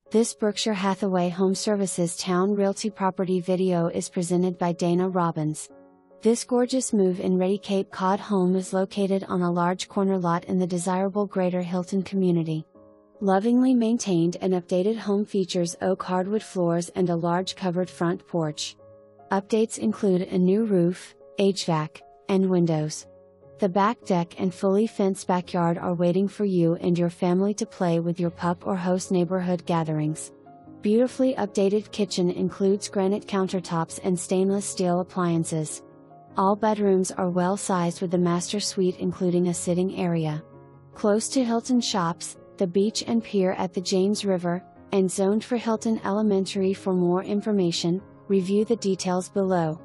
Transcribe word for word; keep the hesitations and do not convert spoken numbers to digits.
This Berkshire Hathaway HomeServices Towne Realty property video is presented by Dana Robbins. This gorgeous move-in-ready Cape Cod home is located on a large corner lot in the desirable Greater Hilton community. Lovingly maintained and updated home features oak hardwood floors and a large covered front porch. Updates include a new roof, H V A C, and windows. The back deck and fully fenced backyard are waiting for you and your family to play with your pup or host neighborhood gatherings. Beautifully updated kitchen includes granite countertops and stainless steel appliances. All bedrooms are well sized with the master suite including a sitting area. Close to Hilton Shops, the beach and pier at the James River, and zoned for Hilton Elementary. For more information, review the details below.